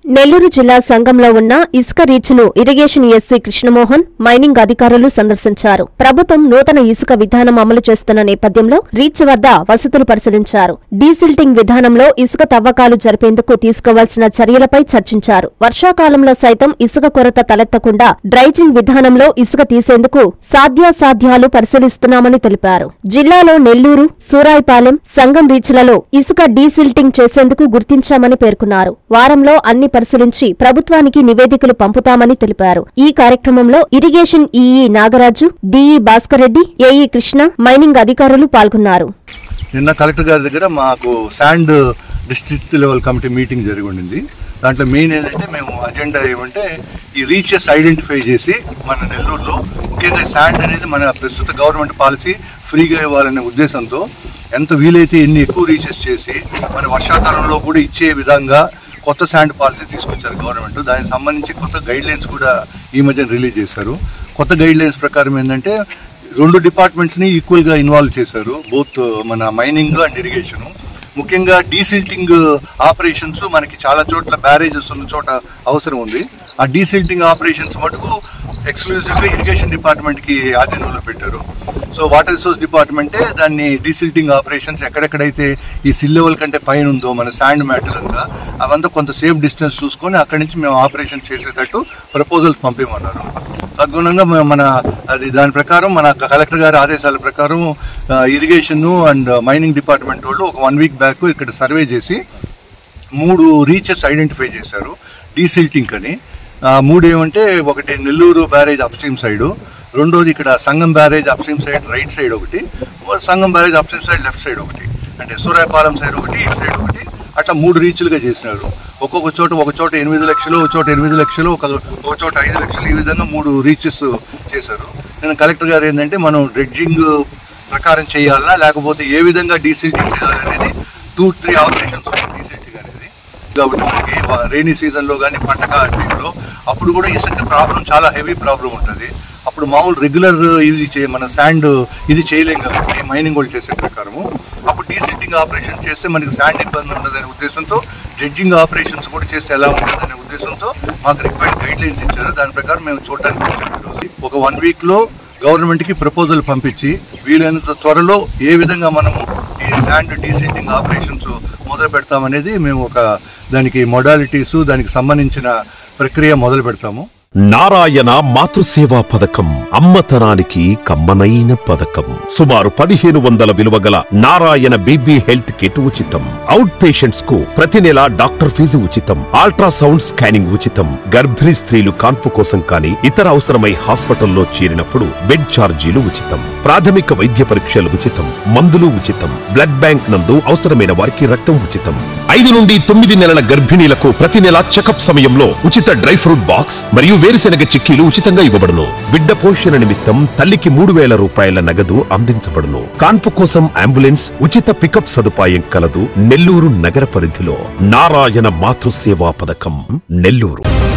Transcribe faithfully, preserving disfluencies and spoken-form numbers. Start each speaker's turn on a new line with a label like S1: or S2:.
S1: నెల్లూరు జిల్లా సంఘంలో ఉన్న ఇసుక రీచ్ను ఇరిగేషన్ ఎస్సీ కృష్ణమోహన్ మైనింగ్ అధికారులు సందర్శించారు. ప్రభుత్వం నూతన ఇసుక విధానం అమలు చేస్తున్న నేపథ్యంలో రీచ్ వద్ద వసతులు పరిశీలించారు. డీసిల్టింగ్ విధానంలో ఇసుక తవ్వకాలు జరిపేందుకు తీసుకోవాల్సిన చర్యలపై చర్చించారు. వర్షాకాలంలో సైతం ఇసుక కొరత తలెత్తకుండా డ్రైజింగ్ విధానంలో ఇసుక తీసేందుకు సాధ్యాసాధ్యాలు పరిశీలిస్తున్నామని తెలిపారు. జిల్లాలో నెల్లూరు, సూరాయిపాలెం, సంగం రీచ్లలో ఇసుక డీసిల్టింగ్ చేసేందుకు గుర్తించామని పేర్కొన్నారు. వారంలో అన్ని పరిశీలించి ప్రభుత్వానికి నివేదికలు పంపుతామని తెలిపారు. ఈ కార్యక్రమంలో irrigation EE Nagaraju, DE Bhaskar Reddy, AE Krishna, mining అధికారులు పాల్గొన్నారు.
S2: నిన్న కలెక్టర్ గారి దగ్గర మాకు sand district level committee meeting జరిగి ఉండింది. దాంట్లో మెయిన్ ఏంటంటే మేము అజెండా ఏమంటే ఈ రీచెస్ ఐడెంటిఫై చేసి మన నెల్లూరులో ముఖ్యంగా శాండ్ అనేది మన ప్రస్తుత గవర్నమెంట్ పాలసీ ఫ్రీగా ఇవ్వాలనే ఉద్దేశంతో ఎంత వీలైతే ఎన్ని ఎక్కువ రీచెస్ చేసి మన వర్షాకాలంలో కూడా ఇచ్చే విధంగా కొత్త శాండ్ పాలసీ తీసుకొచ్చారు గవర్నమెంట్. దానికి సంబంధించి కొత్త గైడ్ లైన్స్ కూడా ఈ మధ్యన రిలీజ్ చేశారు. కొత్త గైడ్ లైన్స్ ప్రకారం ఏంటంటే రెండు డిపార్ట్మెంట్స్ని ఈక్వల్గా ఇన్వాల్వ్ చేశారు, బోత్ మన మైనింగ్ అండ్ ఇరిగేషన్. ముఖ్యంగా డీసిల్టింగ్ ఆపరేషన్స్ మనకి చాలా చోట్ల బ్యారేజెస్ ఉన్న చోట అవసరం ఉంది. ఆ డీసిల్టింగ్ ఆపరేషన్స్ మటుకు ఎక్స్క్లూజివ్గా ఇరిగేషన్ డిపార్ట్మెంట్కి ఆధీనంలో పెట్టారు. సో వాటర్ రిసోర్స్ డిపార్ట్మెంటే దాన్ని డీసిల్టింగ్ ఆపరేషన్స్ ఎక్కడెక్కడైతే ఈ సిల్ లెవెల్ కంటే పైన ఉందో మన శాండ్ మ్యాటర్ అంతా అవంతా కొంత సేఫ్ డిస్టెన్స్ చూసుకొని అక్కడి నుంచి మేము ఆపరేషన్ చేసేటట్టు ప్రపోజల్స్ పంపించమన్నారు. తద్గుణంగా మన అది దాని ప్రకారం మన కలెక్టర్ గారి ఆదేశాల ప్రకారం ఇరిగేషన్ అండ్ మైనింగ్ డిపార్ట్మెంట్ వాళ్ళు ఒక వన్ వీక్ బ్యాక్ ఇక్కడ సర్వే చేసి మూడు రీచెస్ ఐడెంటిఫై చేశారు డీసిల్టింగ్ అని. మూడు ఏమంటే ఒకటి నెల్లూరు బ్యారేజ్ అప్స్ట్రీమ్ సైడు, రెండోది ఇక్కడ Sangam barrage upstream side right side ఒకటి, Sangam barrage upstream side left side ఒకటి, అంటే సూరాయపాలెం సైడ్ ఒకటి, ఇటు సైడ్ ఒకటి, అట్లా మూడు రీచ్లుగా చేసినారు. ఒక్కొక్క చోట ఒక చోట ఎనిమిది లక్షలు, ఒక చోట ఎనిమిది లక్షలు, ఒక ఒక చోట ఐదు లక్షలు, ఈ విధంగా మూడు రీచెస్ చేశారు. నేను కలెక్టర్ గారు ఏంటంటే మనం డ్రెడ్జింగ్ ప్రకారం చేయాలన్నా లేకపోతే ఏ విధంగా డీసిల్టింగ్ చేయాలనేది టూ త్రీ ఆపరేషన్స్ ఉన్నాయి డీసిల్టింగ్ అనేది. కాబట్టి మనకి రైనీ సీజన్లో కానీ పంట టైంలో అప్పుడు కూడా ఇసుక ప్రాబ్లం చాలా హెవీ ప్రాబ్లం ఉంటుంది. అప్పుడు మామూలు రెగ్యులర్ ఇది చే మన శాండ్ ఇది చేయలేం కాబట్టి మైనింగ్ వాళ్ళు చేసే ప్రకారము అప్పుడు డీసిల్టింగ్ ఆపరేషన్ చేస్తే మనకి శాండ్ ఇబ్బంది ఉండదనే ఉద్దేశంతో డ్రెడ్జింగ్ ఆపరేషన్స్ కూడా చేస్తే ఎలా ఉంటుందనే ఉద్దేశంతో మాకు రిక్వైర్డ్ గైడ్ లైన్స్ ఇచ్చారు. దాని ప్రకారం మేము చూడటానికి వచ్చాము. ఒక వన్ వీక్లో గవర్నమెంట్కి ప్రపోజల్ పంపించి వీలైనంత త్వరలో ఏ విధంగా మనము ఈ శాండ్ డీసిల్టింగ్ ఆపరేషన్స్ మొదలు పెడతామనేది మేము ఒక దానికి మొడాలిటీసు దానికి సంబంధించిన ప్రక్రియ మొదలు పెడతాము.
S3: నారాయణ మాతృసేవా పథకం అమ్మతనానికి కమ్మనైన పథకం. సుమారు పదిహేను వందల విలువ గల నారాయణ బీబీ హెల్త్ కిట్ ఉచితం. అవుట్ పేషెంట్స్ కు ప్రతి నెల డాక్టర్ ఫీజు ఉచితం. అల్ట్రాసౌండ్ స్కానింగ్ ఉచితం. గర్భిణీ స్త్రీలు కాన్పు కోసం కానీ ఇతర అవసరమై హాస్పిటల్లో చేరినప్పుడు బెడ్ ఛార్జీలు ఉచితం. ప్రాథమిక వైద్య పరీక్షలు ఉచితం. మందులు ఉచితం. బ్లడ్ బ్యాంక్ నందు అవసరమైన వారికి రక్తం ఉచితం. ఐదు నుండి తొమ్మిది నెలల గర్భిణీలకు ప్రతి నెల చెకప్ సమయంలో ఉచిత డ్రై ఫ్రూట్ బాక్స్ మరియు వేరుశెనగ చిక్కీలు ఉచితంగా ఇవ్వబడును. బిడ్డ పోషణ నిమిత్తం తల్లికి మూడు వేల రూపాయల నగదు అందించబడును. కాన్పు కోసం అంబులెన్స్ ఉచిత పికప్ సదుపాయం కలదు. నెల్లూరు నగర పరిధిలో నారాయణ మాతృసేవా పథకం, నెల్లూరు.